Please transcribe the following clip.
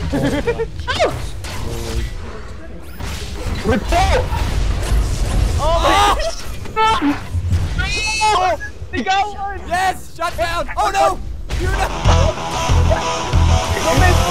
Report! Oh! Oh! They got one! Yes! Shut down! Oh no! You're not. Go,